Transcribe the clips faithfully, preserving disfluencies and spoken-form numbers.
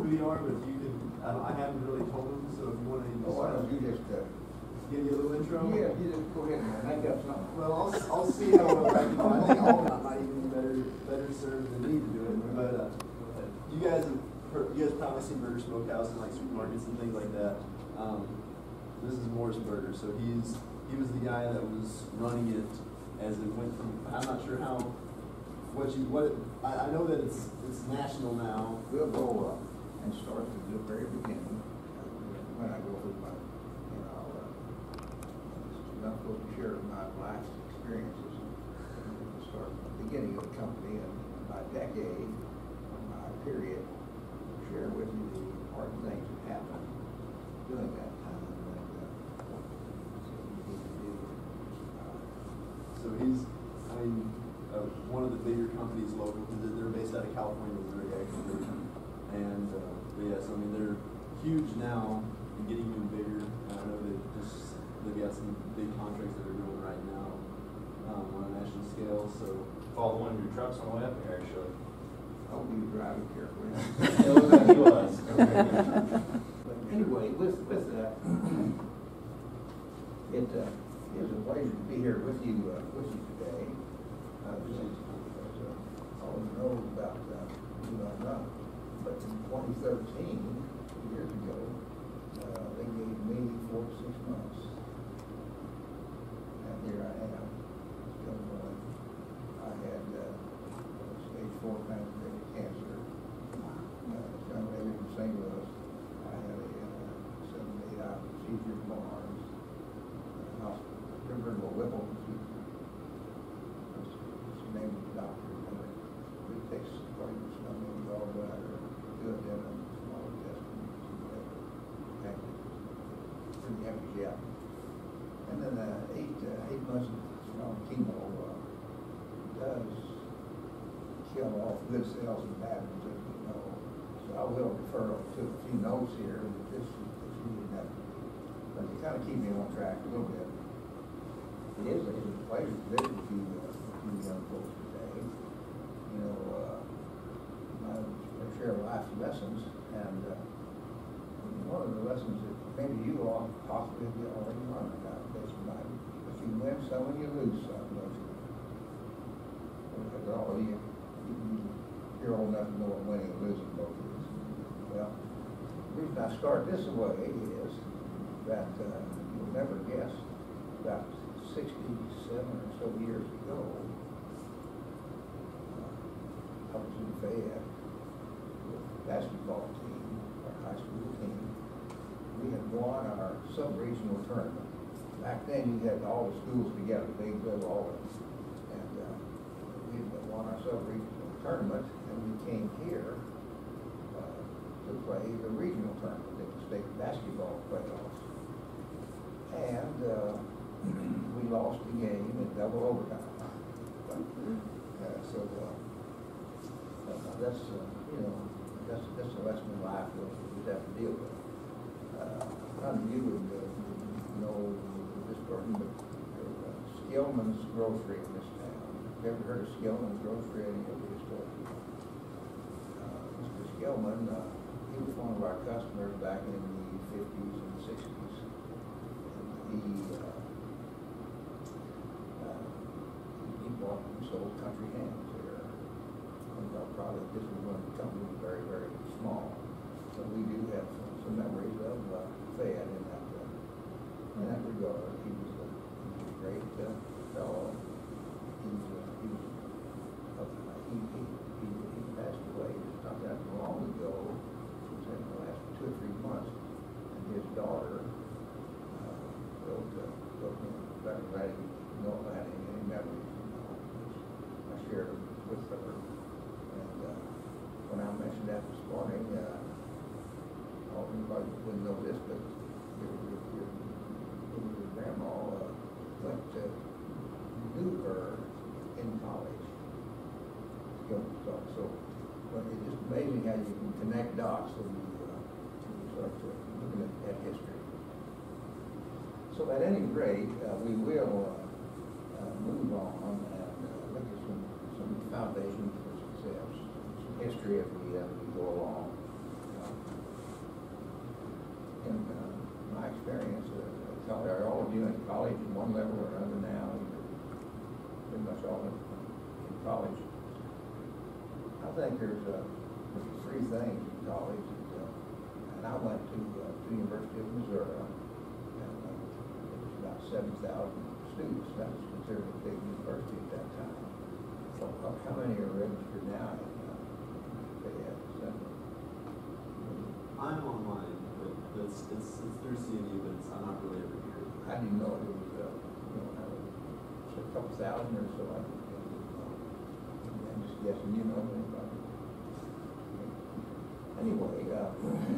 who you are, but if you could, I, don't, I haven't really told him, so if you want to just, oh, why don't you just uh, give you a little intro? Yeah, you just go ahead and make up something. Well, I'll, I'll see how well I can do. I think all of them might even be better, better served than me to do it. But uh, you guys have heard, you guys probably seen Burgers Smokehouse in like supermarkets and things like that. Um, this is Morris Burger, so he's he was the guy that was running it as it went from. I'm not sure how. What you what it, I, I know that it's it's national now. We'll go up and start at the very beginning. When I go through my, you know, uh, I'm not supposed to share my life's experiences. We'll start at the beginning of the company and my decade, my period. Share with you the hard things that happened during that time. And, uh, so you need to do. Uh, so he's, I mean. Uh, one of the bigger companies local, because they're based out of California, Missouri, actually. And uh, but yeah, so I mean they're huge now and getting even bigger. And I know they just they've got some big contracts that they're doing right now um, on a national scale. So follow one of your trucks on the way up here, actually. I hope you drive it carefully. It looked like he was. But anyway, with with that, it uh, is a pleasure to be here with you uh, with you today. Uh, this is, as uh, all you know about uh, you don't know, but in twenty thirteen, years ago, uh, they gave me four to six months, and here I am, still going. I had uh, stage four pancreatic cancer. Uh, young lady from Saint Louis. I had a uh, seven to eight hour procedure in my arms. Uh, hospital, Riverville Whipple procedure. Name of the doctor, and it takes part of the stomach, gallbladder, good in and small intestines, whatever. Pretty heavy job. And then uh, eight uh, eight months of strong chemo uh, does kill off good cells and bad ones, as we know. So I will refer to a few notes here, and this is really that, but to kind of keep me on track a little bit. It is, it is a pleasure to visit with you. Uh, young folks today, you know, uh, I share life lessons, and uh, one of the lessons that maybe you all possibly have already learned about this life, if you win some and you lose some, don't you? Because all of you, you, you're old enough to know what winning and losing both is. Well, the reason I start this way is that uh, you'll never guess about sixty-seven or so years ago, I was in Fayette with the basketball team, our high school team. We had won our sub-regional tournament. Back then, you had all the schools together, they go all of them. And uh, we had won our sub-regional tournament, and we came here uh, to play the regional tournament, the state basketball playoffs. And uh, we lost the game in double overtime. Uh, so uh, uh, that's uh, you know that's that's a lesson in life that we have to deal with. Uh, none of you would uh, know this person, but uh, Skillman's Grocery in this town. You ever heard of Skillman's Grocery? Any of you told you? Uh, Mister Skillman, uh, he was one of our customers back in the fifties and sixties. And he uh, He bought and sold country hams there. And our product, this was when the company was very, very small. So we do have some, some memories of uh, Fayette in that, uh, in that regard. He was a, he was a great uh, fellow. He was, uh, he, was uh, he, he, he, he passed away just not that long ago. It was in the last two or three months. And his daughter uh, wrote, uh, wrote him back writing, no, had any, any memories. I shared with her, and uh, when I mentioned that this morning, uh, all anybody wouldn't know this, but your, your, your, your grandma uh, went to knew her in college. So, so but it's just amazing how you can connect dots when you, uh, when you start to looking at, at history. So at any rate, uh, we will uh, uh, move on and uh, look at some, some foundations for success, some history as we, uh, we go along. Uh, college, are all of you in college at one level or another now? You're pretty much all in, in college. I think there's, uh, there's three things in college. That, uh, and I went to uh, the University of Missouri, and uh, there was about seven thousand students. That was considered a big university at that time. So uh, how many are registered now? In, uh, I'm online, but it's, it's, it's through C M U, but it's, I'm not really ever here. I didn't know it was, uh, you know, a couple thousand or so. I think, uh, I'm just guessing, you know anybody. Anyway, uh,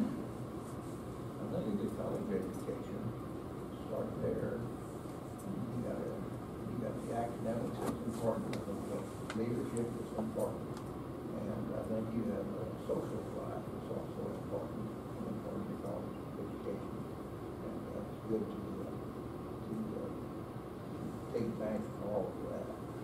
I think a good college education, start there. You got a, you got the academics that's important, the leadership that's important, and I think you have a social life that's also important, important to college education, and that's good to, uh, to uh, take advantage of all of that.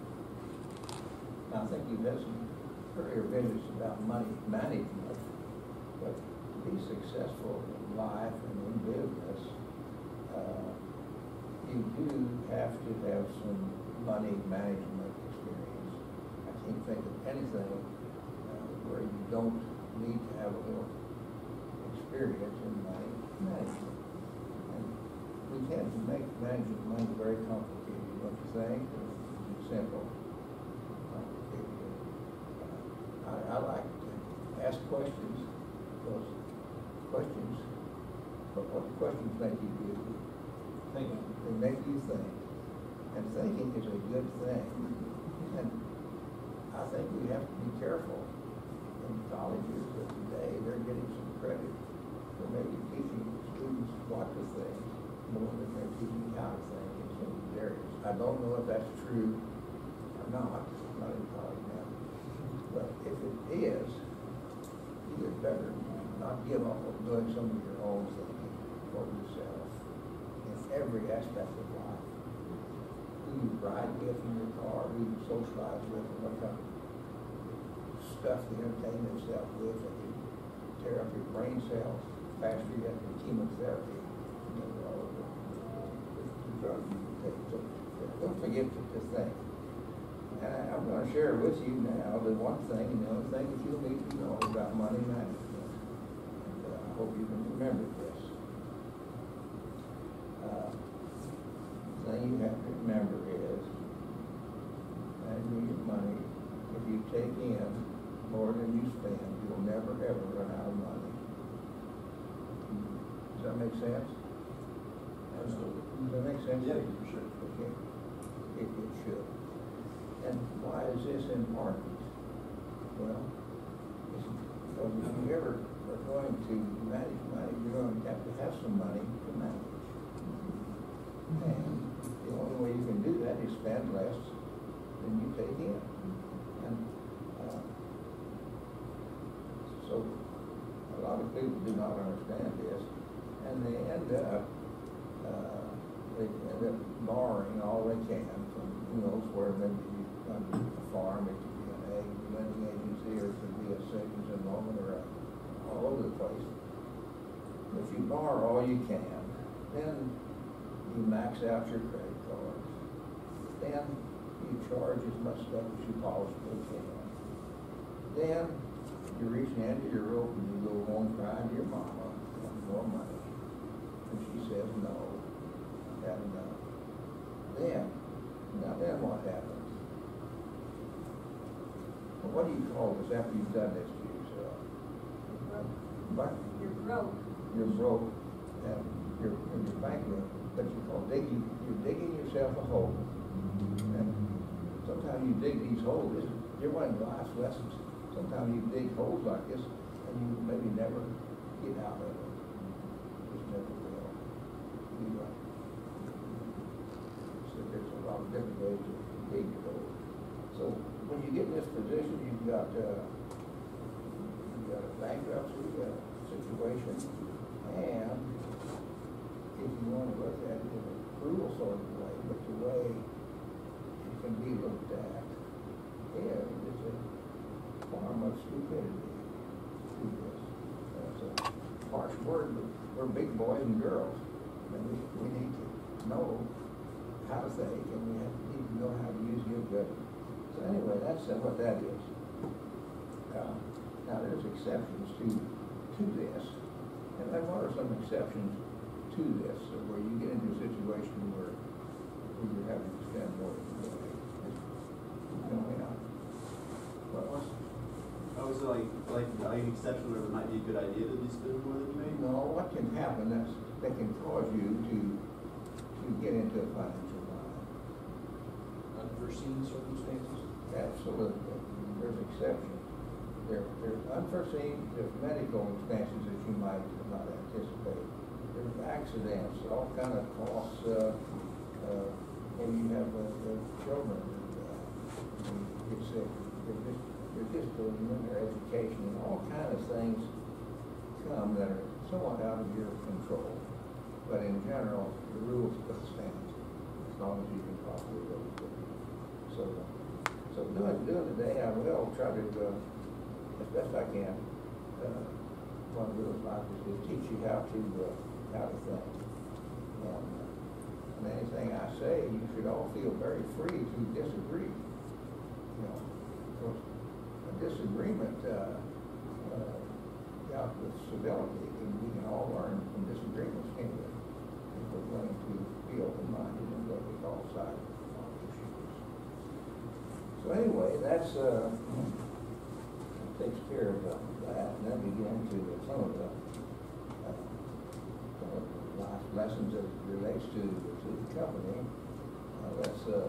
Now, I think you've had some earlier visits about money management, but to be successful in life and in business, uh, you do have to have some money management experience. I can't think of anything uh, where you don't need to have a little experience in money management. And we tend to make managing money very complicated, don't you think? It's simple. Complicated. Uh, I, I like to ask questions. Those questions, but what questions make you do? Thinking. They make you think. And thinking is a good thing. And I think we have to be careful. In colleges of today, they're getting some credit for maybe teaching students what to think more than they're teaching how to think in some of these areas. I don't know if that's true or not. I'm not in college now. But if it is, you had better not give up on doing some of your own thinking for yourself in every aspect of life. Who you ride with in your car, who you socialize with, and what kind of stuff you entertain yourself with that can tear up your brain cells faster you have your chemotherapy. You know, all of the, the drugs you can take. So don't forget to, to think. And I, I'm going to share with you now the one thing and the other thing that you'll need to know about money management. I hope you can remember this. Uh, the thing you have to remember is, managing your money, if you take in more than you spend, you'll never ever run out of money. Does that make sense? Absolutely. Does that make sense? Yeah, for sure. Okay. It, it should. And why is this important? Well, it's because if you ever are going to manage money, you're going to have to have some money to manage. And the only way you can do that is spend less than you take in. And uh, so a lot of people do not understand this, and they end up uh, they end up borrowing all they can from who knows where. Maybe you run a farm, it could be an egg lending agency, or it could be a savings and loan, or a all over the place. If you borrow all you can, then you max out your credit cards. Then you charge as much stuff as you possibly can. Then you reach the end of your rope and you go home crying to your mama for more money. And she says, no, I've had enough. Then, now then what happens? Well, what do you call this after you've done this to yourself? But You're broke. You're broke, and you're, and you're bankrupt, but you call digging, you're digging yourself a hole. And sometimes you dig these holes, you're one of the life's lessons. Sometimes you dig holes like this, and you maybe never get out of it. Just never will. You, uh, so there's a lot of different ways to dig your hole. So when you get in this position, you've got, uh, got a bankruptcy uh, situation, and if you want to look at it in a cruel sort of way, but the way it can be looked at is it's a form of stupidity to this. That's a harsh word, but we're big boys and girls, and we, we need to know how to think, and we have, need to know how to use good judgment. So anyway, that's uh, what that is. Uh, now there's exceptions to to this, and then what are some exceptions to this, so where you get into a situation where, where you're having to spend more than you know, yeah. What was? Oh, so like, like, like an exception where it might be a good idea that you spend more than you make? No, what can happen is that can cause you to to get into a financial bind. Unforeseen circumstances? Absolutely. There's exceptions. There, there's unforeseen, there's medical expenses that you might not anticipate. There's accidents, all kind of costs, uh, uh, when you have uh, the children uh, get sick. They're just, they're just building in their education, and all kind of things come that are somewhat out of your control. But in general, the rules still stand as long as you can properly live with them. So, so doing doing today, I will try to, uh, as best I can. Uh, one of the rules of life is to teach you how to uh, how to think. And, uh, and anything I say, you should all feel very free to disagree. You know, of course, a disagreement uh, uh, out with civility, and we can all learn from disagreements anyway. If we're willing to be open-minded and look at all sides of all issues. So anyway, that's uh, takes care of uh, that, and then we get into some of the uh, some of the life lessons that relates to to the company. Uh, let's uh,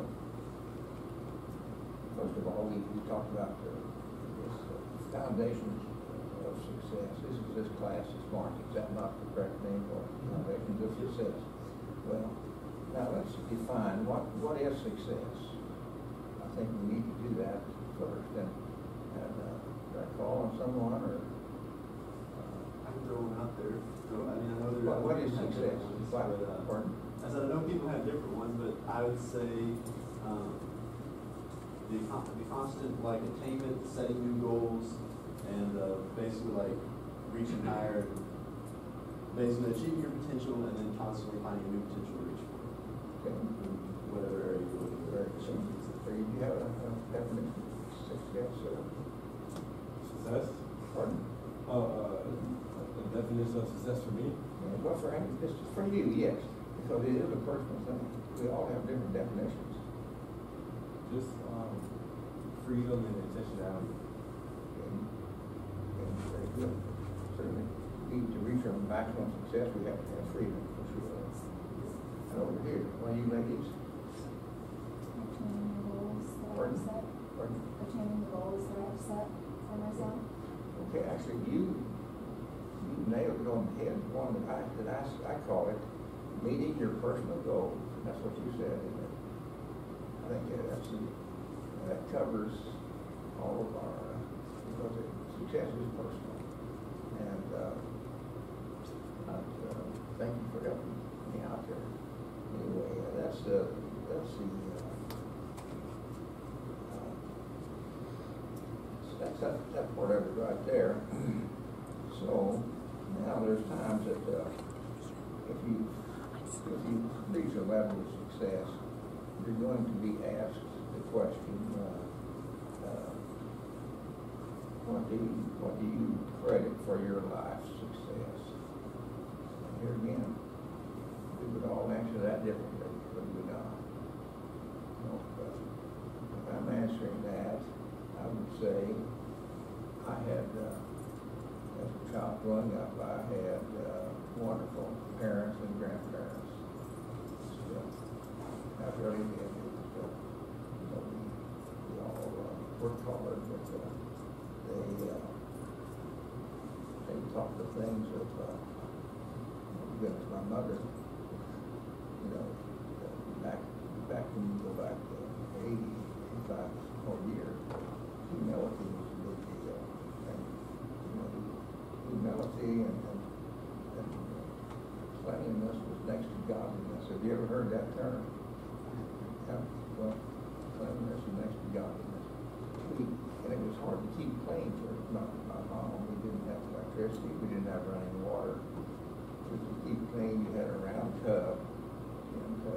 first of all, we, we talked about the this, uh, foundations of success. This is this class is marked. Is that not the correct name for it? Foundations of success. Well, now let's define what what is success. I think we need to do that first. And, and uh, should I call on someone or? Uh, I can throw one out there. So, I mean, I know there what, are what is people have success? different ones, What, but, uh, pardon? I said I know people have different ones, but I would say um, the, con- the constant like attainment, setting new goals, and uh, basically like reaching higher, and basically achieving your potential, and then constantly finding new potential to reach for. Okay. In whatever area you're looking for. Very good. So you do have a, a definition of success, or? Success? Pardon? Uh, uh, a definition of success for me? Yeah, well, for him, this is for you, yes, because it is a personal thing. We all have different definitions. Just um, freedom and intentionality. And, and very good. Certainly, we need to reach our maximum success, we have to have freedom, for sure. And over here, one of you ladies? Attaining the goals that I've Pardon? set. Pardon? Attaining the goals that I've set for myself. Okay, actually, you, you nailed it on the head. One that I, that I, I call it meeting your personal goals. That's what you said, isn't it? I think that that's, that covers all of our, uh, because it, success is personal. And, uh, I, uh, thank you for helping me out there. Anyway, uh, that's, uh, that's the, uh, uh, that's that, that part of it right there. So, now there's times that, uh, if you, if you reach a level of success, you're going to be asked the question, uh, uh, what do you, what do you credit for your life's success? And here again, we would all answer that differently, would we not? You know, but if I'm answering that, I would say I had, uh, as a child growing up, I had uh, wonderful parents and grandparents. So, I really did. It was, uh, you know, we, we all uh, worked hard, but uh, they uh, they taught the things of, uh, goodness, my mother, you know, back back when you go back to eighty, eighty-five more years, humility was a big deal. And, you know, humility and, and, and cleanliness was next to godliness. Have you ever heard that term? Yeah. Well, cleanliness is next to godliness. We, and it was hard to keep clean for my, my mom. We didn't have electricity. We didn't have running water. To keep clean, you had a round tub, tin tub,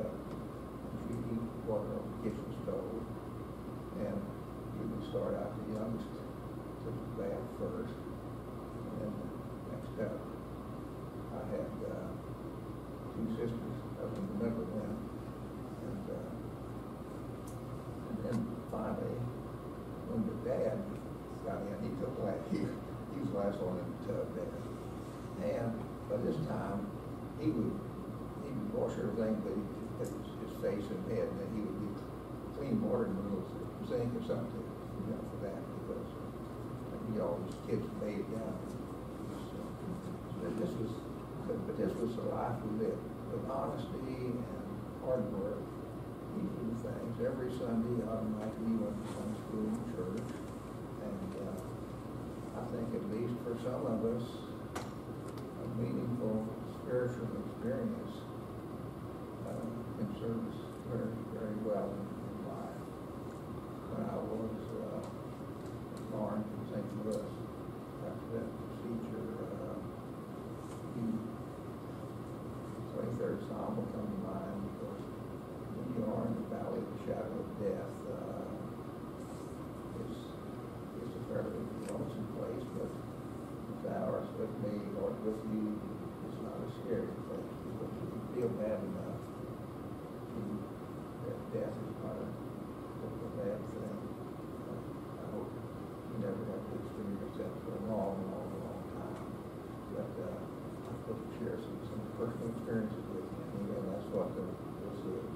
first, and then next up, I had uh, two sisters. I can remember them, and uh, and then finally, when the dad got in, he took last. He, he was the last one in the tub there, and by this time, he would he would wash everything, but he would put his, his face and head, and then he would be clean water in the middle of the sink or something, you know, for that, because uh, you know, these kids made down. So, so this was, but this was the life we lived, with honesty and hard work. These were the things. Every Sunday, automatically went to Sunday school and church, and uh, I think at least for some of us, a meaningful spiritual experience uh, can serve us very, very well in, in life. When I was uh, born in Saint Louis, after that procedure, uh, the twenty-third Psalm will come to mind, because when you are in the valley of the shadow of death, uh, it's, it's a fairly lonesome place, but if thou art with me, Lord, with you, it's not a scary place, because if you feel bad enough, to, that death is not a, a bad thing. Uh, I hope you never have to experience that for a long, long, long time. But uh, I'm supposed to share some, some personal experiences with you, and that's what the, this is.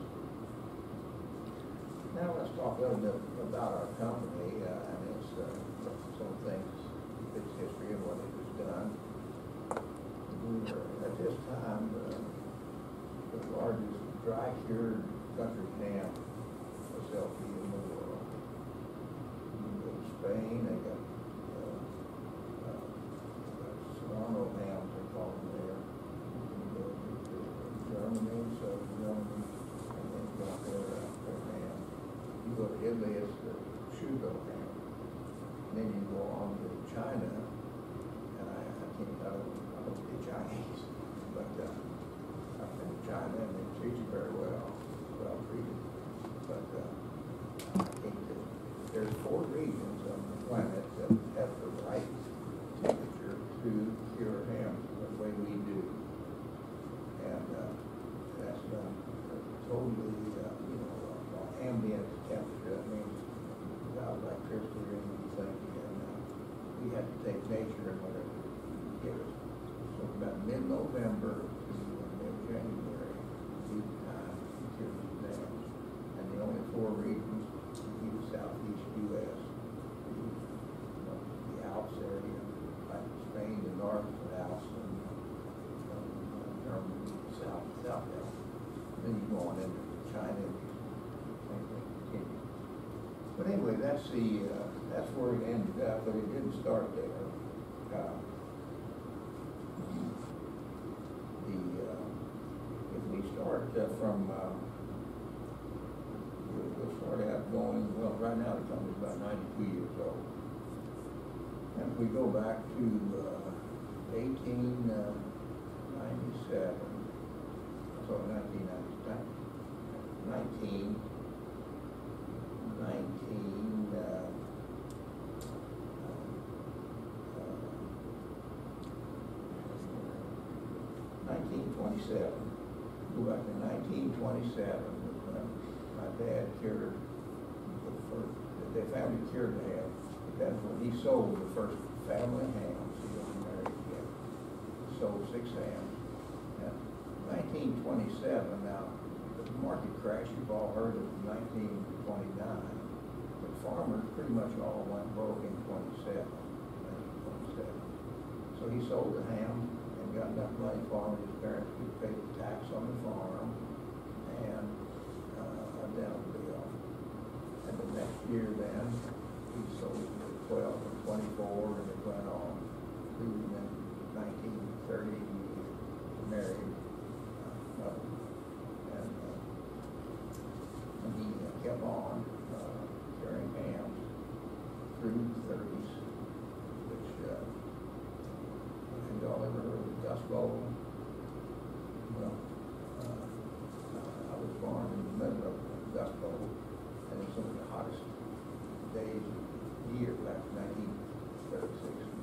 Now let's talk a little bit about our company uh, and its uh, some things, its history and what it has done. We were at this time uh, the largest dry cured country ham facility in the world. You go to Spain, they got uh, uh, Serrano hams, they call them there. You go to Germany, so Germany, and then you got their, uh, their ham. You go to Italy, it's the Shugo ham. And then you go on to China, and I, I can't, I don't, I don't speak Chinese, but uh, I've been to China, and they treat you very well, well treated. But uh, I think that there's four regions on the planet that have the right temperature to cure hams the way we do. And uh, that's done totally, uh, you know, uh, ambient temperature. That means without electricity or anything. And uh, we have to take nature and whatever it gives us. So about mid-November to mid-January, we time to cure these dams. And the only four regions, east, southeast U S, the, you know, the Alps area, like Spain, the North Alps, and um, Germany, the South, South Alps. Then you go on into China, and same thing continues. But anyway, that's the uh, that's where it ended up, but it didn't start there. Uh, the uh, if we start uh, from uh, we'll, we'll start out going well. Right now, the company's about ninety-two years old, and if we go back to uh, eighteen ninety-seven, so nineteen ninety, nineteen. nineteen, uh, uh, nineteen twenty-seven. Go back to nineteen twenty-seven. Uh, my dad cured the first. The family cured the ham. That's when he sold the first family hams. He wasn't married yet. Sold six hams. And nineteen twenty-seven. Now, the market crash you've all heard of nineteen twenty-nine. The farmers pretty much all went broke in twenty-seven. nineteen twenty-seven. So he sold the ham and got enough money for him. His parents could pay the tax on the farm and uh, a down bill. And the next year then, he sold the twelve and twenty-four, and it went on to then nineteen thirty, married. Uh, and, uh, and he uh, kept on uh, carrying hams through the thirties, which uh, have y'all ever heard of the Dust Bowl? Well, uh, I was born in the middle of the Dust Bowl, and it's some of the hottest days of the year back in nineteen thirty-six and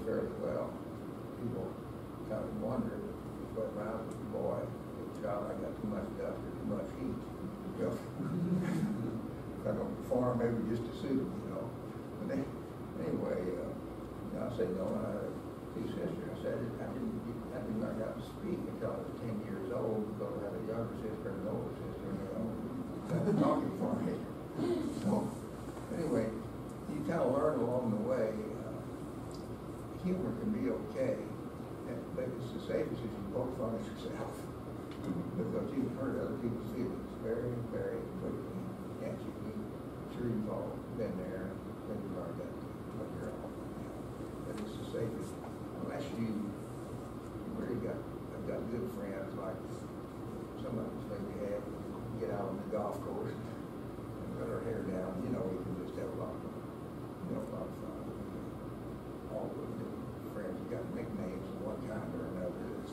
fairly well. People kind of wondered, but when I was a boy, as a child, I got too much dust or too much heat. You know? If I don't perform, maybe just to suit, you know. But they, anyway, uh, you know, I said, no, and I had two sisters. I said, I didn't, I didn't learn how to speak until I was ten years old, because I had a younger sister and an older sister, and they all started talking for me. So, anyway, you kind of learn along the way. Uh, humor can be okay, and, but it's the safest if you poke fun at yourself, because you can hurt other people's feelings very, very quickly. Can't you? I'm sure you've all been there, and you learned that when you're off. But it's the safest, unless you really got, I've got good friends like some of us maybe have, get out on the golf course and let our hair down, you know, we can just have a lot of, you know, a lot of fun. All the good friends got nicknames of one kind or another. It's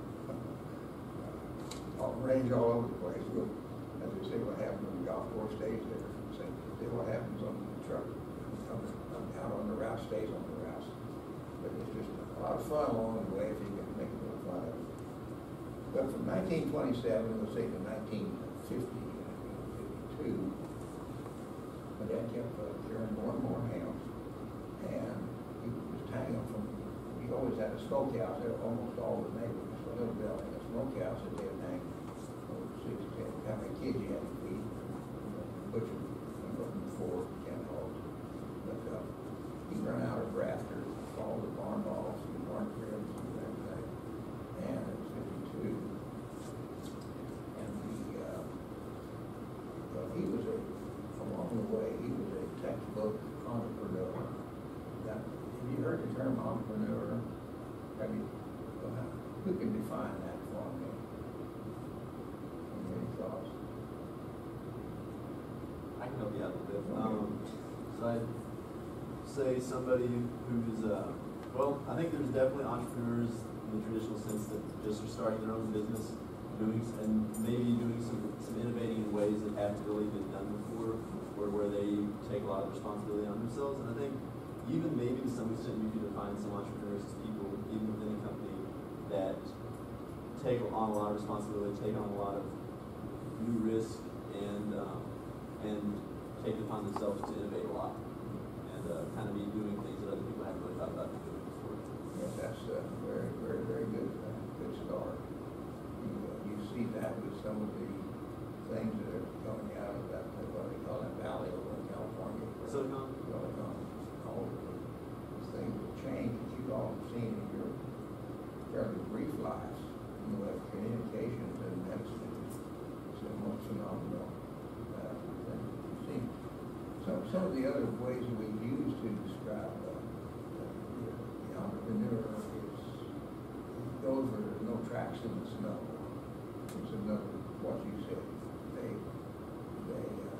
uh, all range all over the place. We'll, as they say, what happens on the golf course stays there. Say, say what happens on the truck, on the, out on the route stays on the route. But it's just a lot of fun along the way if you can make a little fun of it. But from nineteen twenty-seven, let's say to nineteen fifty, nineteen fifty-two, my dad kept uh, carrying more and more hams, and he was tagging them from, he always had a smokehouse at almost all the neighborhoods, a little building, a smokehouse that they had hanged, oh, six, ten, how many kids you had to feed, butcher, four, ten hogs. But uh, he ran out of rafters, all the barn balls, and barn cribs, and everything, and it was fifty-two. And the, uh, well, he was a, along the way, he was a textbook entrepreneur. Now, have you heard the term entrepreneur? Have you, well, who can define that for me? Any thoughts? I can help you out a little bit. Um, so I'd say somebody who's, uh, well, I think there's definitely entrepreneurs in the traditional sense that just are starting their own business, doing and maybe doing some, some innovating in ways that haven't really been done before, or where they take a lot of responsibility on themselves. And I think even maybe to some extent you could define some entrepreneurs as people, even within a company, that take on a lot of responsibility, take on a lot of new risk, and um, and take it upon themselves to innovate a lot, and uh, kind of be doing things that other people haven't really thought about doing before. Yes, that's a very, very, very good, uh, good start. You, uh, you see that with some of the things that are coming out of that, what they call that valley over in California. Silicon? Silicon, all of the things that change that you've all seen in your fairly brief lives. You know, communications and medicine is so much phenomenal. Uh, and you've seen some, some of the other ways we use to describe uh, the, the entrepreneur is those where there's no tracks in the snow. It's another, what you said. They, they, uh,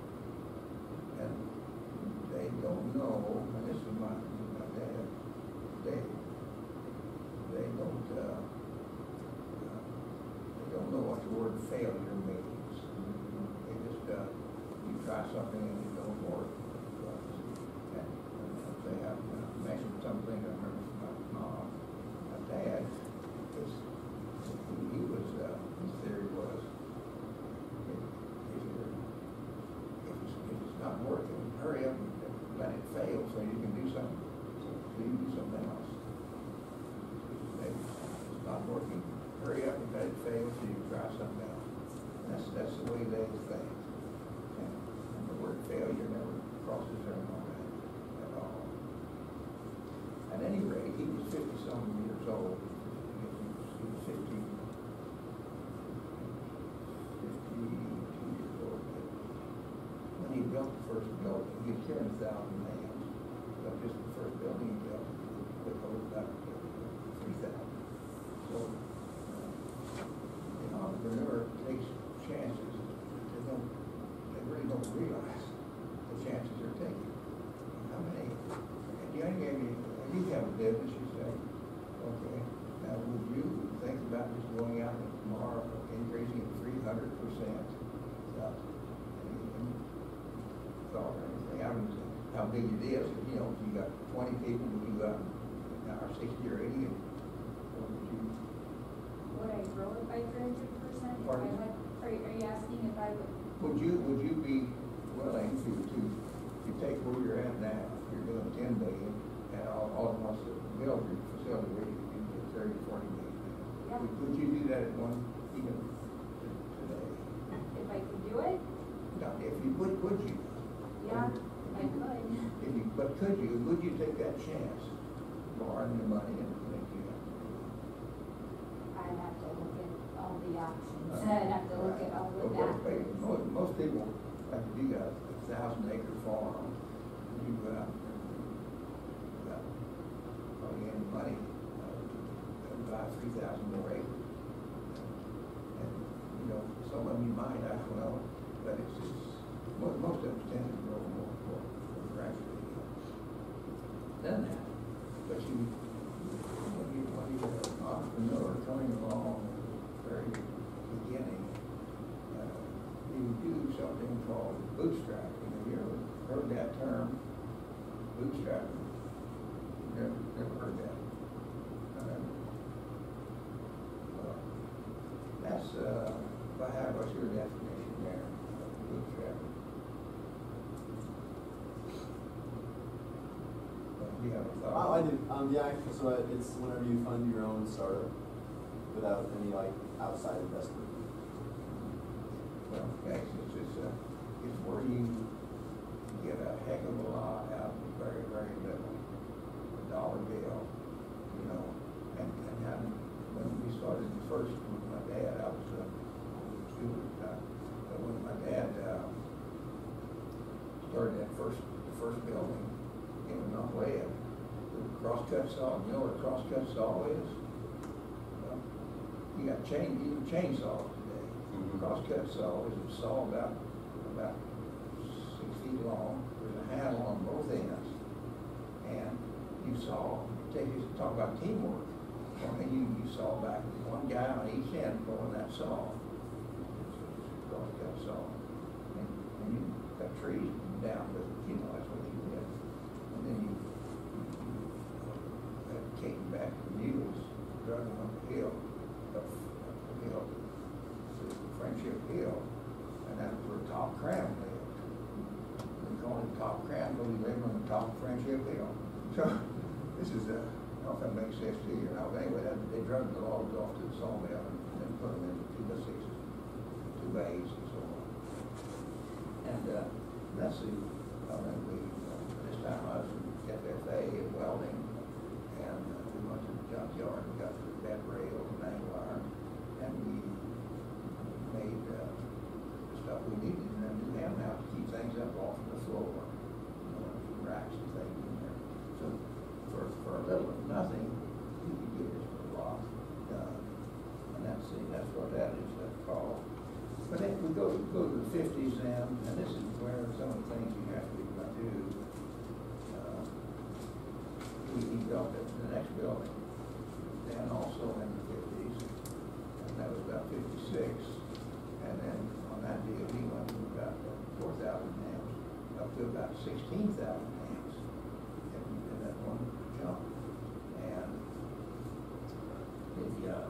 and they don't know, and this is my, my dad, they, they don't, uh, uh, they don't know what the word failure means. They just, uh, you try something and it don't work. And, and I'll say, I, I mentioned something I remember from my mom. My dad, was, he was, uh, his theory was, if, if, you're, if, it's, if it's not working, hurry up and let it fail so you can do something, so you can do something else. If it's not working, hurry up and let it fail so you can try something else. And that's, that's the way they think. And, and the word failure never crosses their mind at all. At any rate, he was fifty-some years old. He was, he was fifty, fifty-two years old. When he built the first building, he had carried a thousand hands. But just the first building he built, he put over that three thousand. So, uh, an entrepreneur takes chances that they don't, they really don't realize the chances they're taking. How many? And you, you have a business, you say, okay, now would you think about just going out and tomorrow increasing it three hundred percent? Without any, any thought or anything? I don't know how big it is. You know, if you got twenty people, would you go out and or sixty or eighty, and what would you? Would I grow it by three hundred percent if I Pardon? had, are, are you asking if I would? Would you, would you be willing to, to, to take where you're at now, you're doing ten million, and all, all wants to build your facility where you can get thirty, forty million? Yeah. Would, would you do that at one, even t- today? If I could do it? No, if you would, would you? Yeah, I could. If you, but could you, would you take that chance, borrowing the money and make you? I'd have to look at all the options. Uh, I'd have to look at all the Well, well, factors. Most, most people, like if you got a thousand acre farm, and you go out there, you got probably any money, uh, to buy three thousand more acres. And, you know, some of them you might, I don't know, but it's just, most, most of them tend to grow more, more, more gradually than that. But you, when you, when you're an entrepreneur coming along at the very beginning, uh, you do something called bootstrapping. Have you ever heard that term? Bootstrapping? Never, never heard that. Uh, well, that's, uh, if I have, what's your definition there? of Bootstrapping. Uh, Do you have a thought? Oh, I do. Um, yeah, so it's whenever you fund your own startup without any like outside investment. Well, okay, it's just, uh, it's where you get a heck of a lot out of very, very little. A dollar bill, you know, and, and how, when we started the first with my dad, I was, uh, student, uh, but when my dad, uh, started that first, the first building, it was not way of, the crosscut saw, you know what a crosscut saw is? Well, you got chain, even chainsaws today. Mhm. Crosscut saw is a saw about, about six feet long, there's a handle on both ends. And you saw, take, you talk about teamwork, and you, you saw back, one guy on each end pulling that saw. Crosscut saw. And, and you cut trees down, but you know, that's what you did. And then you, you had came back the mules, drug them up the hill, up, up the hill, to Friendship Hill, and that's where Top Crown lived. We call him Top Crown, but he lived on the top of Friendship Hill. So, this is a, I don't know if that makes sense to you or not, but anyway, that, they drug the logs off to the sawmill and then put them into two by sixes, two by eights and so on. And, uh, that's the, I mean, we, uh, this time I was in F F A at welding, and uh, we went to the junkyard and got the bed rail and angle iron, and we made, uh, the stuff we needed, and then we had now to keep things up off the floor, you know, racks and things in there. So, for, for a little of nothing, you could get this for a lot done. And that's, see, that's what that is, that's called. But then we go, go to the fifties then, and this is where some of the things you have to do. Uh, we, we built it, the next building, then also in the fifties, and that was about fifty-six. And then on that deal, he went from about four thousand amps up to about sixteen thousand amps in, in that one jump. And the, uh,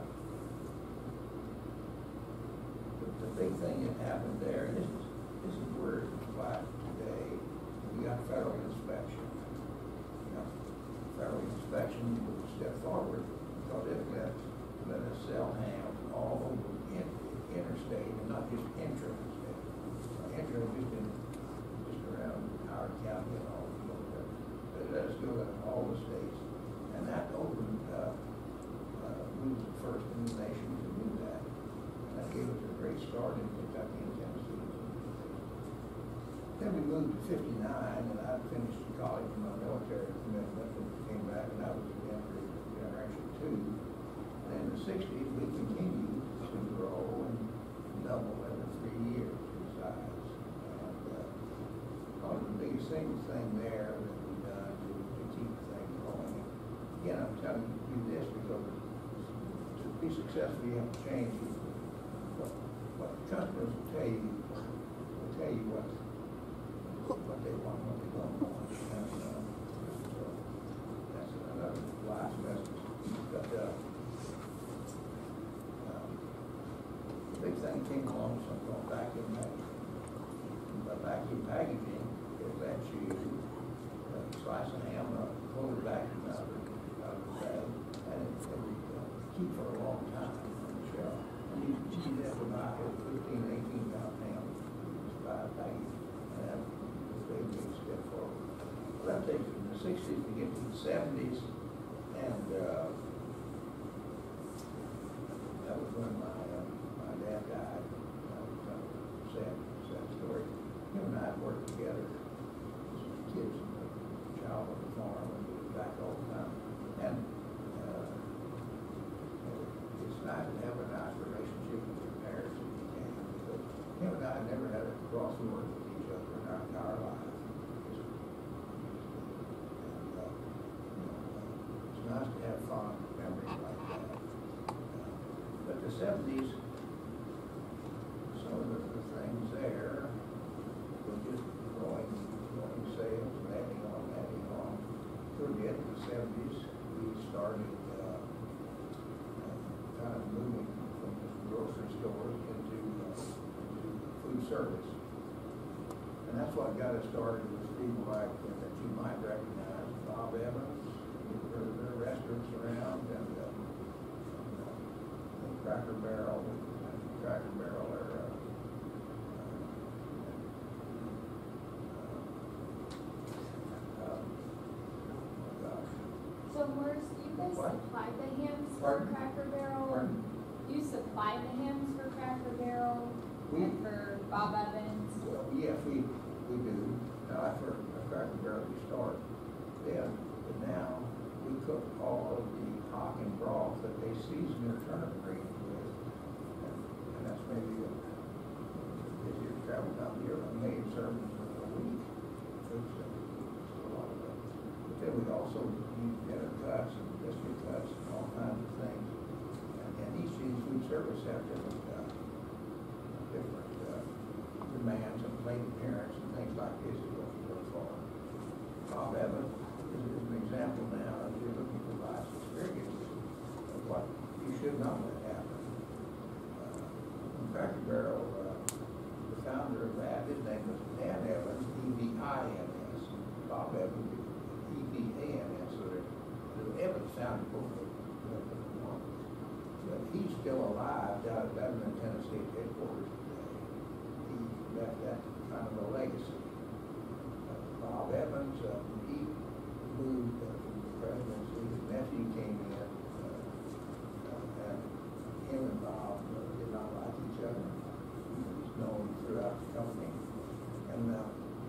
the big thing that happened there, and this is, this is where it's flat today, we got federal inspection. You know, federal inspection was a step forward because it let, let us sell hams all over in, interstate and not just intra-state. Uh, intra just in, just around Howard County and all, you know, but, but it let us go to all the states. And that opened, uh, uh, we was the first in the nation to do that. That gave us a great start in Kentucky and Tennessee. Then we moved to fifty-nine, and I finished college in my military commitment and came back, and I was in generation two. And in the sixties, we continued to grow and double every three years in size. And uh, probably the biggest single thing there that we've done to, to keep the thing going. Again, I'm telling you this because to be successful, you have to change it. What, what customers will tell you, will tell you what, what they want, what they don't want. And, uh, so that's another life came along, some called vacuum packaging. The vacuum packaging is that you uh, slice a ham up, pull it back out of the, out of the bag, and it will uh, keep for a long time on the shelf. And you, you have to buy a fifteen, eighteen pound ham, just buy a package, and that was a big step forward. Well, that takes from the sixties to get to the seventies, and uh, that was when my, uh, my dad died. That was kind of a sad, sad story. Him and I worked together as kids and a child on the farm, and we were back all the time. And uh, it's nice to have a nice relationship with your parents if you can, because him and I never had a cross word with each other in our entire life. And uh, you know, uh, it's nice to have fond memories like that. Uh, but the seventies, some of the, the things there were just growing, growing sales, and adding on, adding on. Toward the end of the seventies, we started uh, uh, kind of moving from just grocery stores into, uh, into food service. And that's what got us started with people like uh, that you might recognize, Bob Evans. There there are restaurants around, and uh, Cracker Barrel, Cracker Barrel, or uh, uh, uh, oh gosh. So Morris, do you guys What? supply the hams for Pardon? Cracker Barrel? Pardon? Do you supply the hams for Cracker Barrel We- and for Bob Evans? Well, yes, we, we do. Now, that's where Cracker Barrel we start. Then, but now, we cook all of the hock and broth that they season their turnip greens with. And, and that's maybe a, if you travel down here, a maid servings a week. Food service, it's a lot of that. But then we also use dinner cuts and biscuit cuts and all kinds of things. And, and each of these food service have different, uh, different, uh, demands and plate appearance and things like this that go for the farm. Bob Evans is, is an example now, if you're looking for life experiences of what you should not let happen. Uh, Cracker Barrel, uh, the founder of that, his name was Dan Evans, E V I N S. Bob Evans, E V A N S. So the Evans sounded both of them. But he's still alive down at Lebanon, Tennessee headquarters today. He left that kind of a legacy. Uh, Bob Evans, uh, he moved uh, from the presidency. His nephew came in, uh, uh, and him and Bob uh, did not like each other. He's known throughout the company. And uh,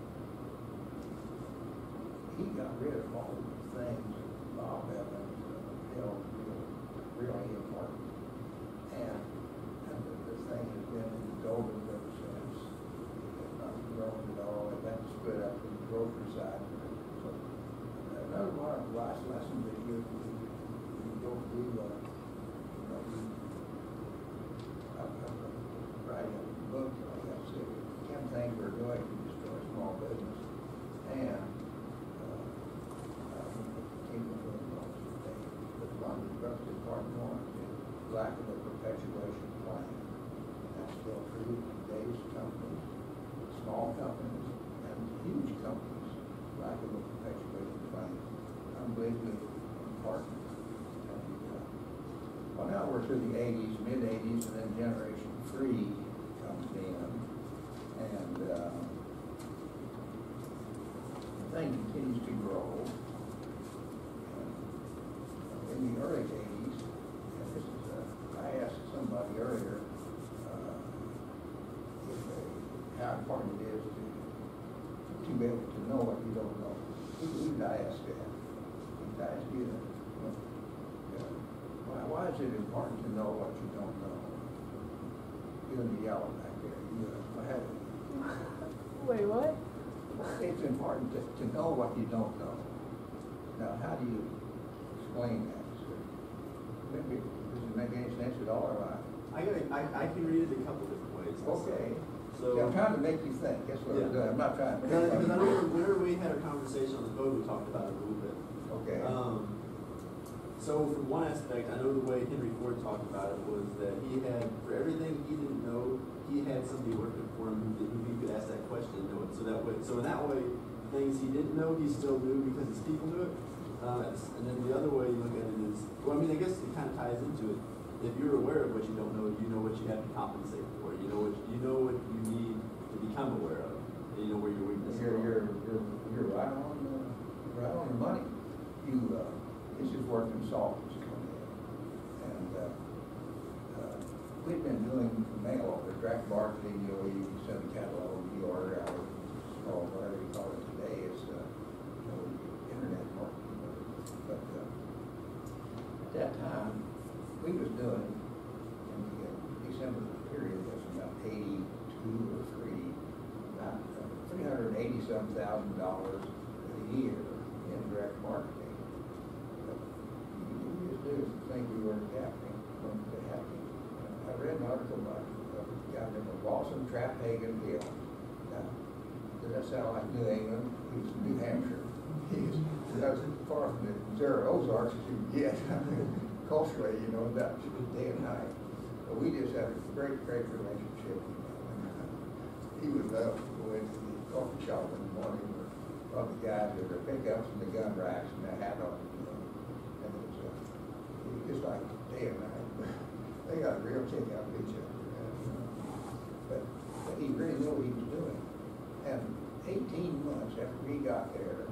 he got rid of all of the things that Bob Evans uh, held really, really important. And, and the, the thing has been in the doldrums ever since. It's not grown at all. It got split up in the grocery side. So, another one of the last lessons that you, you, you go through, uh, you know, you, I'm, I'm writing a book, like I said, ten things we're doing to destroy small business. And uh, uh, came from the but one of the trusted part one is lack of a perpetuation plan. And that's still true in today's companies, small companies, and huge companies. Lack of a perpetuation plan. Unbelievably important. And, uh, well, now we're through the eighties, mid eighties, and then Generation Three comes in, and uh, the thing continues to grow. And in the early eighties, and this is, uh, I asked somebody earlier uh, if they, how important it is to to be able to know what you don't know. Who, who did I ask that? Did I ask you that? Well, uh, why, why is it important to know what you don't know? You in the yellow back there. You, uh, I have, Wait, what? it's important to, to know what you don't know. Now, how do you explain that? So, maybe, does it make any sense at all, or not? I, gotta, I, I can read it a couple different ways. Okay. So, Yeah, I'm trying to make you think. That's what I'm Yeah. doing. I'm not trying to. No, because I remember whenever we had a conversation on the phone, we talked about it a little bit. Okay. Um, So from one aspect, I know the way Henry Ford talked about it was that he had, for everything he didn't know, he had somebody working for him who, did, who he could ask that question and know it. So that way, so in that way, things he didn't know, he still knew because his people knew it. Uh, and then the other way you look at it is, well, I mean, I guess it kind of ties into it. If you're aware of what you don't know, you know what you have to compensate for. You know what you know what you need to become aware of. And you know where your weaknesses You're, are. you're, you're, you're right on, uh, right on the money. You, uh, this is where consultants come in. And, uh, uh, we've been doing mail order, direct marketing, you know, you can send a catalog, you order out, or whatever you call it today is, uh, you know, internet marketing. But, uh, at that time, we was doing, in the uh, December period, was about eighty-two or three, about uh, three hundred eighty-some thousand dollars a year in direct marketing. But you just do is think we were happening, when it happening. I read an article about a guy named Walson Traphagen Hill. Now, does that sound like New England? He was from New Hampshire. He was, that was as far from the Zara Ozarks as you can get. Culturally, you know, that day and night. But we just had a great, great relationship. He would love to go into the coffee shop in the morning where all the guys with their pickups and the gun racks and their hat on, you know. And it was uh, just like day and night. They got a real kick out of each other. And, uh, but, but he really knew what he was doing. And eighteen months after he got there,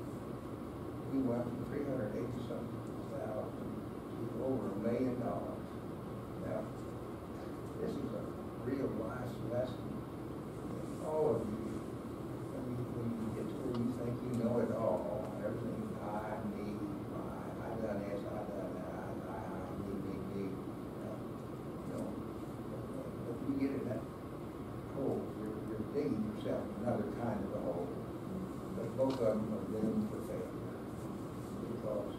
we went from three hundred eighty something thousand to over a million dollars. Now, this is a real life lesson. All of you, when you, when you get to where you think you know it all, everything, I, me, my, I done this, I done that, I, I, I, me, me, me, uh, you know, if you get in that hole, you're, you're digging yourself another kind of a hole. But both of them are doomed for failure. Because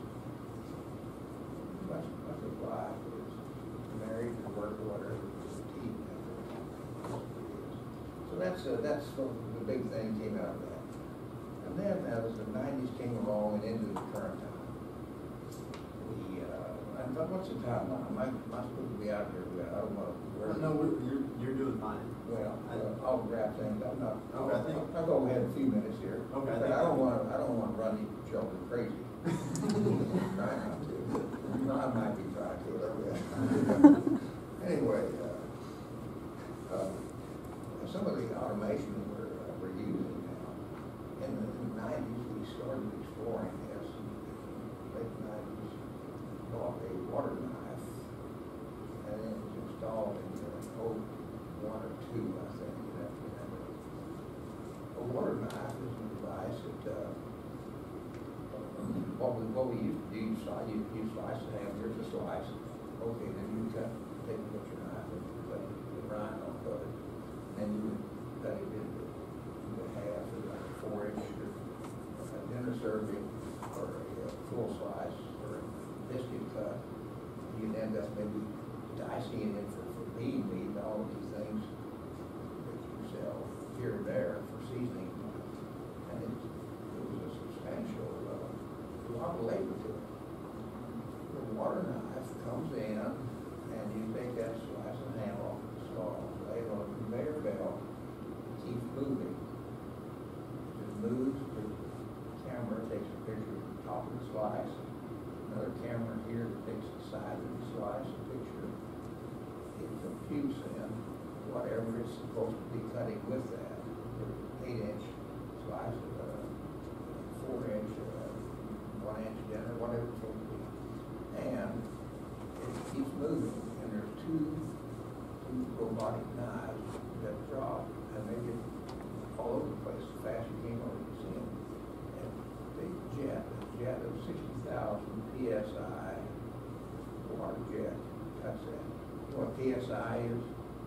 much, much of life is married to work or whatever, it's a team effort. So that's, uh, that's sort of the big thing came out of that. And then as the nineties came along and into the current time, we, uh, I thought, what's the timeline? Am I, am I supposed to be out here? I don't know. Well, no, we're, you're, you're doing fine. Well, uh, I'll wrap things up. Not, I'll, Okay, I think- I'll go ahead a few minutes here. Okay, I But think- I don't want to, I don't want to run these children crazy. Try not to. I might be trying to. Anyway, uh, uh, some of the automation we're, uh, we're using now, in the, in the nineties, we started exploring this. In the late nineties, bought a water knife, and it was installed in the old one or two, I think. You have to remember. A water knife is a device that, uh, what we, what we used to do, you slice, you, you slice the ham, here's a slice. Okay, then you cut, take with your knife and put the rind off of it. And you would cut it into, into half, or like a four inch, or a dinner serving, or a, uh full slice, or a biscuit cut. You'd end up maybe dicing it for, for bean meat and all of these things that you sell here and there for seasoning. And it, it was a substantial, uh, a lot of labor to it. The water knife comes in, and you take that slice of ham off the stall, lay it on a conveyor belt, keeps moving. It just moves, the camera takes a picture of the top of the slice, another camera here that takes the side of the slice, a picture. It computes in whatever it's supposed to be cutting with that. Eight inch slice, uh, four inch, uh, one inch dinner, whatever it's supposed to be. And it keeps moving, and there's two, two robotic knives that drop, and they get all over the place as fast as you can't already see them. And they jet, a jet of sixty thousand P S I, water jet, cuts that. You know what P S I is?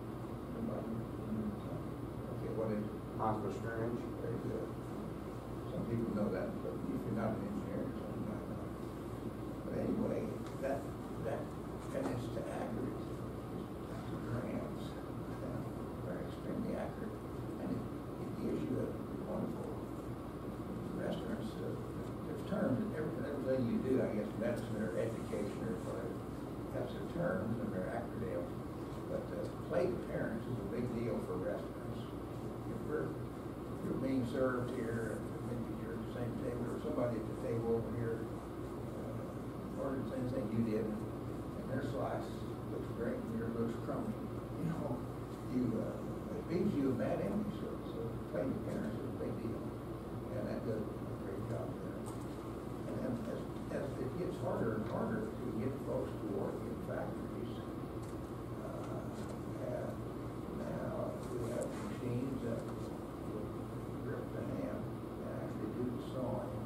Okay, what is it? Oscar Strange. Very good. Some people know that, but if you're not an engineer, some you might not. But anyway, that, that, and it's to accurate, it's to grams, uh, very extremely accurate. And it, it gives you a wonderful restaurants, uh, there's terms terms, and everything, everything you do, I guess, medicine or education or whatever, has their terms and their acronyms. But uh, plate appearance is a big deal for restaurants. If we're, if you're being served here, and maybe you're at the same table, or somebody at the table over here uh, ordered the same thing you did, and their slice looks great and yours looks crummy, you know, you, uh, it leaves you a bad image. So, so plate appearance is a big deal. And that does a great job there. And then as, as it gets harder and harder to get folks to work in factories, uh, and now we have machines that will rip the ham and actually do the sawing.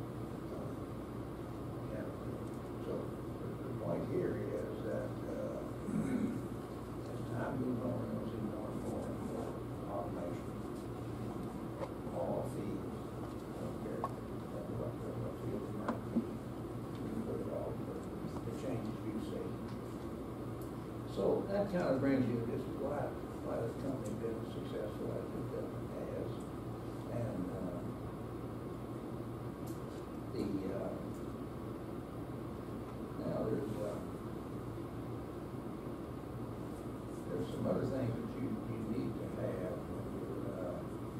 Uh, and so the, the point here is that uh, as time moves on, we'll see more and more and more automation. All fields. So that kind of brings you to why, why the company been successful as it has. And uh, the, uh, now there's, uh, there's some other things that you, you need to have when you're, uh,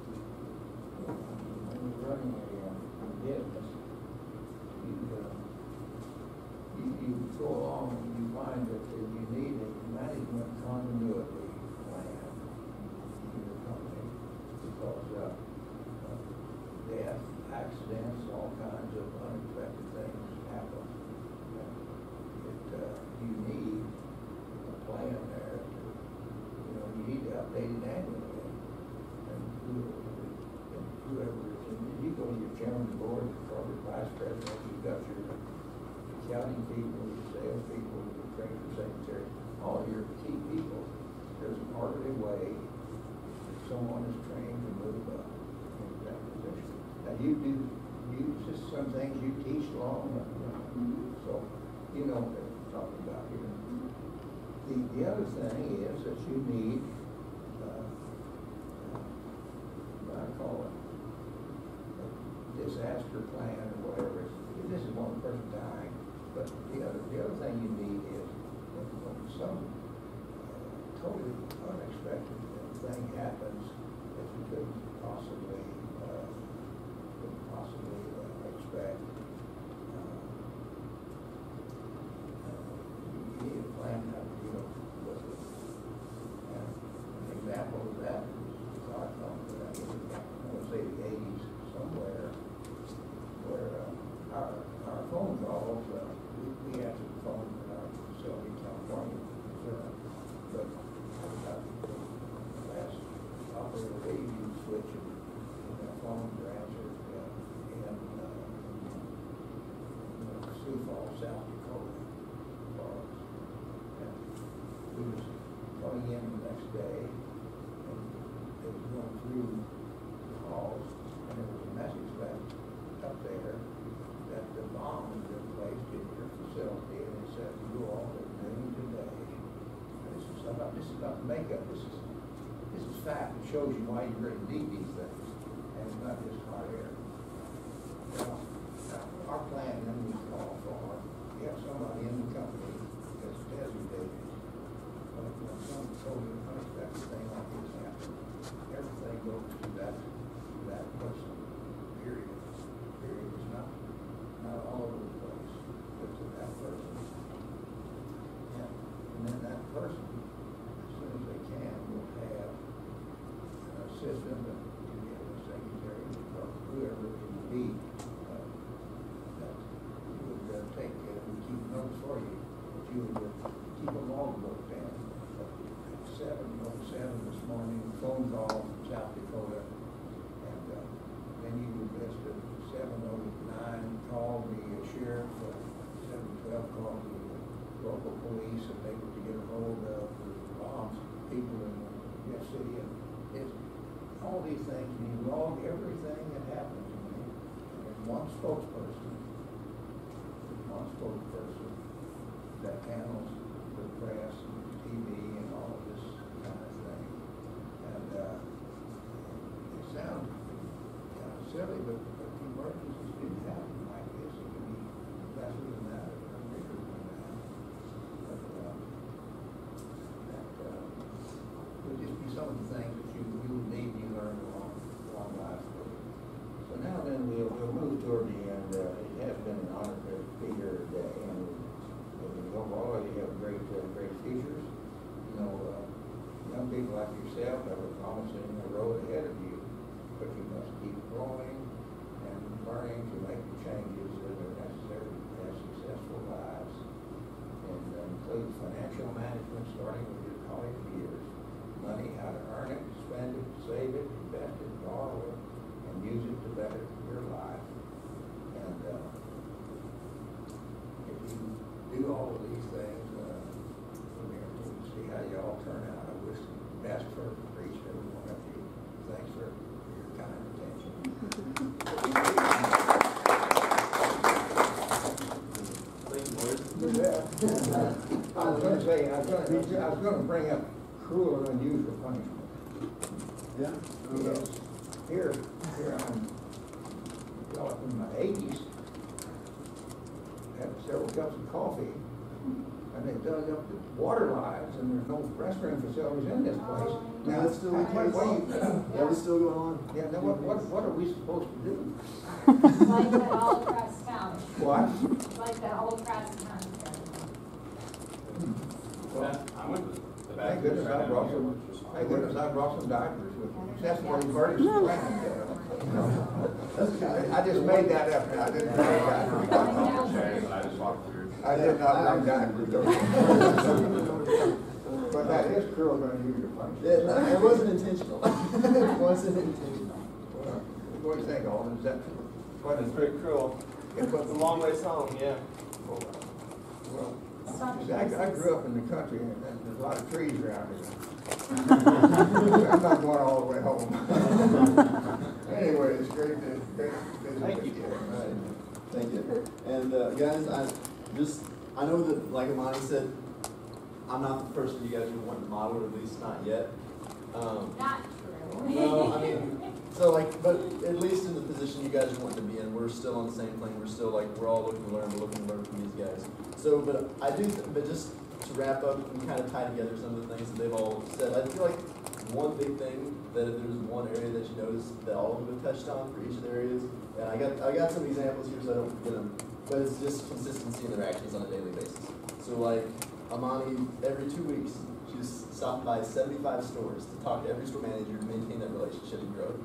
when you're running a, uh, a business. You, uh, you, you go along and you find that you need a management continuity plan in your company because uh, uh, death, accidents, all kinds of unexpected things happen. And it, uh, you need a plan there. To, you know, you need to update it annually. And whoever, and whoever is in, you go to your chairman of the board, your corporate vice president, you've got your accounting people, your sales people, your treasurer, secretary, all your key people. There's an orderly way that someone is trained to move up into that position. Now you do, you just some things you teach along, you know, mm-hmm. So you know what I'm talking about here. The the other thing is that you need, uh, what I call it, a disaster plan or whatever. This is one person dying. But the other, the other thing you need is when, when some uh, totally unexpected thing happens that you couldn't possibly, uh, couldn't possibly uh, expect, uh, uh, you need a plan how to deal with it. And an example of that is the car phone that I was in, I want to say the eighties somewhere, where uh, our, our phone calls, uh, we answered the phone in our facility in California, uh, but uh, the last operator leave, you switch it, and the phones are answered uh, in uh, uh, Sioux Falls, South Dakota, for us. And we was coming in the next day, and they was going through the calls, and there was a message left up there that the bomb had been placed in your facility, and it said you all at noon today. And this is about this is not makeup. This is this is fact. It shows you why you really need these things, and it's not just hot air. Now, now our plan then we call for we have somebody in the company that's designated. But when some totally unexpected thing like this happens, everything goes to that to that person. Period. Period. It's not. Not all over the place, but to that person. Yeah. And then that person, as soon as they can, will have an assistant and you have a secretary or whoever it can be uh, that you would uh, take care of and keep notes for you. That you would uh, keep a logbook down. At seven oh seven this morning, phone call from South Dakota, and uh, then you would list it. seven oh nine called the sheriff, uh, seven twelve called the local police, and they were to get a hold of the bombs people in Yes City. And it's all these things, and you log everything that happens to me. And there's one spokesperson, there's one spokesperson that handles the press and T V and all of this kind of thing. And uh, it sounds kind of silly, but emergencies do happen like this. If opportunity, and uh, it has been an honor to be here today. And, and overall, you have great, uh, great features. You know, uh, young people like yourself have a promising road ahead of you, but you must keep growing and learning to make the changes that are necessary to have successful lives. And uh, includes financial management, starting with your college years. Money, how to earn it, spend it, save it, invest it, borrow it, and use it to better your life. And uh, if you do all of these things, uh, we're going to see how you all turn out. I wish the best for, for each and every one of you. Thanks for your kind attention. Thank you, boys. I was going to say, I was going to, I was going to bring up cruel and unusual punishment. Yeah. Yes. Here, here I'm, well, in my eighties, had several cups of coffee, and they dug up the water lines, and there's no restroom facilities in this place. Now, that's still the how- case. what do you- That is still going on. Yeah, now what, what, what are we supposed to do? Like that all across town, What? like that all across town. Well, I went with the back. thank goodness I brought some, thank goodness I brought some diapers with me. That's what he's already explained there. I just made that up, and I didn't bring diapers. I just walked through. I did not bring diapers. But that is cruel when you use your punishment. Yeah, no, it wasn't intentional. It wasn't intentional. Well, what do you think, Alden? Is that, But it's pretty cruel. it was It's a long ways home, yeah. well, see, I, I grew up in the country, and there's a lot of trees around here. I'm not going all the way home. Anyway, it's great to, great to visit Thank with you. you. Right. Thank you. And uh, guys, I just, I know that, like Amani said, I'm not the person you guys would want to model, at least not yet. Um, Not true. no, I mean, so like, but at least in the position you guys want to be in, we're still on the same plane. We're still like, we're all looking to learn, we're looking to learn from these guys. So, but I do, th but just to wrap up and kind of tie together some of the things that they've all said, I feel like one big thing that if there's one area that you notice that all of them have touched on for each of the areas, and I got, I got some examples here so I don't forget them, but it's just consistency in their actions on a daily basis. So like, Amani, every two weeks, she's stopped by seventy-five stores to talk to every store manager to maintain that relationship and growth.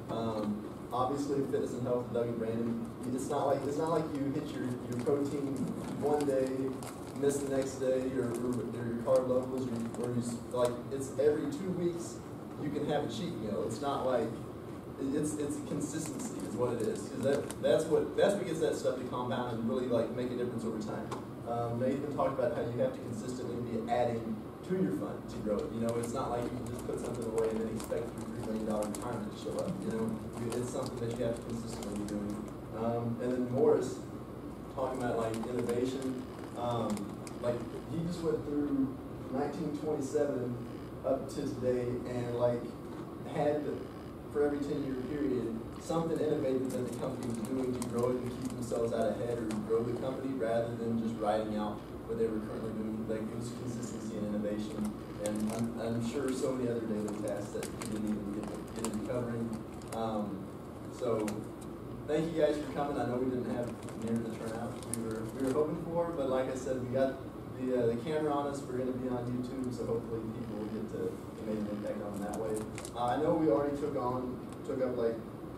Um, obviously, fitness and health, Doug and Brandon, it's not like it's not like you hit your, your protein one day, miss the next day, or, or, or your carb levels, or, or you, like it's every two weeks you can have a cheat meal. It's not like it's it's consistency is what it is, because that that's what that's what gets that stuff to compound and really like make a difference over time. Um, Nathan talked about how you have to consistently be adding to your fund to grow it. You know, it's not like you can just put something away and then expect your three million dollar retirement to show up. You know, it's something that you have to consistently be doing. Um, and then Morris talking about like innovation. Um, like he just went through nineteen twenty-seven up to today and like had for every ten year period something innovative that the company was doing to grow it and keep themselves out ahead or grow the company rather than just riding out what they were currently doing. Like it was consistency and innovation, and I'm, I'm sure so many other daily tasks that we didn't even get, get into covering. Um, so thank you guys for coming. I know we didn't have near the turnout we were we were hoping for, but like I said, we got the uh, the camera on us. We're going to be on YouTube, so hopefully people will get to, to make an impact on them that way. Uh, I know we already took on took up like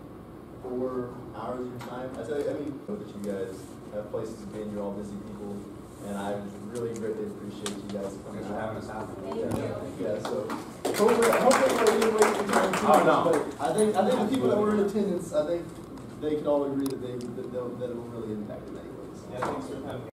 four hours of your time. I tell you, I mean, that you guys have places to be and you're all busy people, and I really greatly appreciate you guys coming Thanks for out. having us out. Thank Yeah, you. yeah, so hopefully, hopefully I didn't waste your time too Oh, much, no. but I think I think the people that were in attendance, I think they could all agree that they that, they'll, that it will really impact them anyways. Yeah, thanks for having me.